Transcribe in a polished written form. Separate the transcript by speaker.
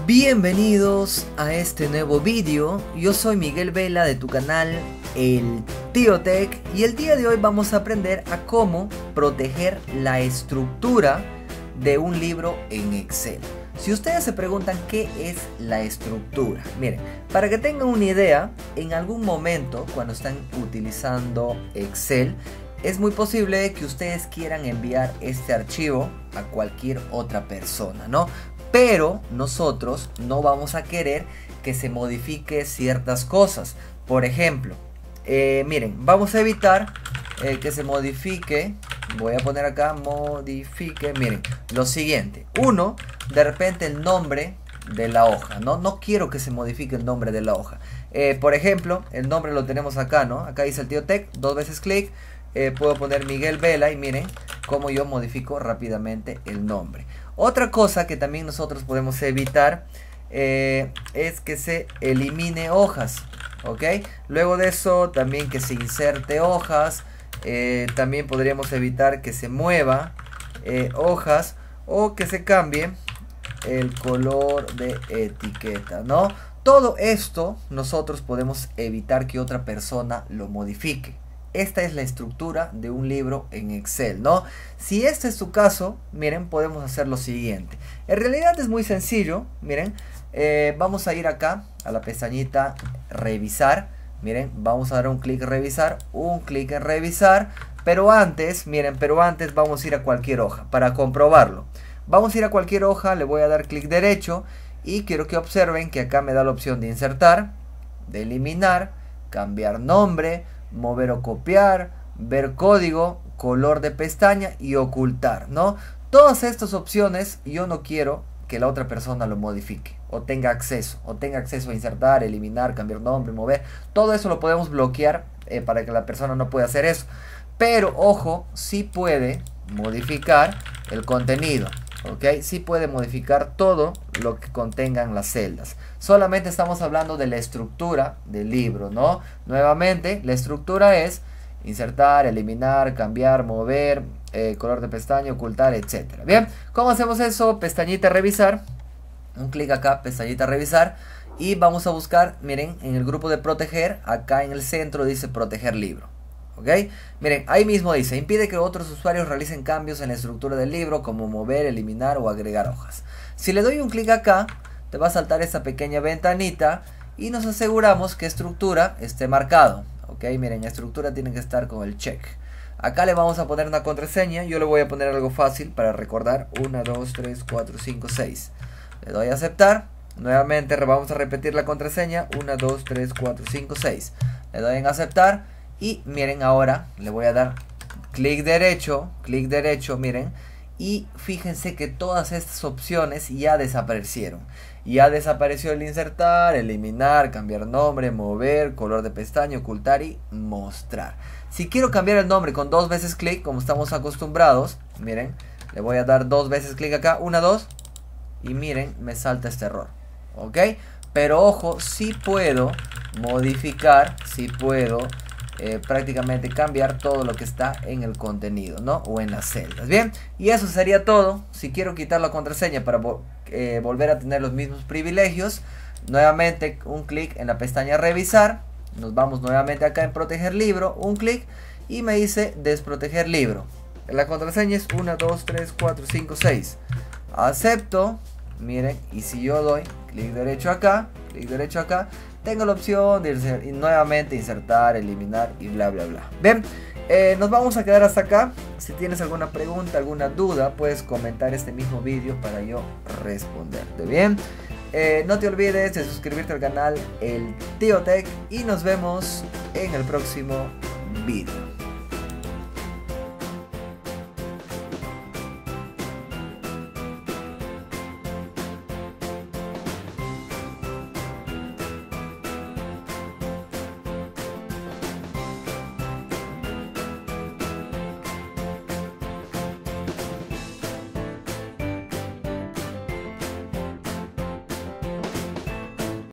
Speaker 1: Bienvenidos a este nuevo vídeo. Yo soy Miguel Vela de tu canal El Tío Tech y el día de hoy vamos a aprender a cómo proteger la estructura de un libro en Excel. Si ustedes se preguntan qué es la estructura, miren, para que tengan una idea, en algún momento cuando están utilizando Excel, es muy posible que ustedes quieran enviar este archivo a cualquier otra persona, ¿no? Pero nosotros no vamos a querer que se modifique ciertas cosas. Por ejemplo, miren, vamos a evitar que se modifique. Voy a poner acá, modifique, miren, lo siguiente. Uno, de repente el nombre de la hoja, ¿no? No quiero que se modifique el nombre de la hoja. Por ejemplo, el nombre lo tenemos acá, ¿no? Acá dice El Tío Tech, dos veces clic. Puedo poner Miguel Vela y miren cómo yo modifico rápidamente el nombre. Otra cosa que también nosotros podemos evitar es que se elimine hojas, ¿ok? Luego de eso también que se inserte hojas. También podríamos evitar que se mueva hojas o que se cambie el color de etiqueta, ¿no? Todo esto nosotros podemos evitar que otra persona lo modifique. Esta es la estructura de un libro en Excel, ¿no? Si este es su caso, miren, podemos hacer lo siguiente. En realidad es muy sencillo, miren. Vamos a ir acá a la pestañita revisar. Miren, vamos a dar un clic en revisar, un clic en revisar. Pero antes, miren, vamos a ir a cualquier hoja para comprobarlo. Vamos a ir a cualquier hoja, le voy a dar clic derecho. Y quiero que observen que acá me da la opción de insertar, de eliminar, cambiar nombre, mover o copiar, ver código, color de pestaña y ocultar, ¿no? Todas estas opciones yo no quiero que la otra persona lo modifique o tenga acceso a insertar, eliminar, cambiar nombre, mover. Todo eso lo podemos bloquear para que la persona no pueda hacer eso. Pero ojo, sí puede modificar el contenido. ¿Ok? Sí puede modificar todo lo que contengan las celdas. Solamente estamos hablando de la estructura del libro, ¿no? Nuevamente, la estructura es insertar, eliminar, cambiar, mover, color de pestaña, ocultar, etc. Bien, ¿cómo hacemos eso? Pestañita revisar. Un clic acá, pestañita revisar. Y vamos a buscar, miren, en el grupo de proteger, acá en el centro dice proteger libro. ¿Ok? Miren, ahí mismo dice, impide que otros usuarios realicen cambios en la estructura del libro como mover, eliminar o agregar hojas. Si le doy un clic acá, te va a saltar esta pequeña ventanita y nos aseguramos que estructura esté marcado. ¿Ok? Miren, estructura tiene que estar con el check. Acá le vamos a poner una contraseña, yo le voy a poner algo fácil para recordar, 1, 2, 3, 4, 5, 6. Le doy a aceptar, nuevamente vamos a repetir la contraseña, 1, 2, 3, 4, 5, 6. Le doy en aceptar. Y miren, ahora le voy a dar clic derecho, miren. Y fíjense que todas estas opciones ya desaparecieron. Ya desapareció el insertar, eliminar, cambiar nombre, mover, color de pestaña, ocultar y mostrar. Si quiero cambiar el nombre con dos veces clic, como estamos acostumbrados, miren, le voy a dar dos veces clic acá, 1, 2. Y miren, me salta este error. ¿Ok? Pero ojo, sí puedo modificar, sí puedo prácticamente cambiar todo lo que está en el contenido, ¿no? O en las celdas. Bien, y eso sería todo. Si quiero quitar la contraseña para volver a tener los mismos privilegios, nuevamente un clic en la pestaña revisar. Nos vamos nuevamente acá en proteger libro, un clic y me dice desproteger libro. La contraseña es 1, 2, 3, 4, 5, 6. Acepto, miren, y si yo doy clic derecho acá, tengo la opción de nuevamente insertar, eliminar y bla bla bla. Bien, nos vamos a quedar hasta acá. Si tienes alguna pregunta, alguna duda, puedes comentar este mismo vídeo para yo responderte. Bien, no te olvides de suscribirte al canal El Tío Tech y nos vemos en el próximo vídeo.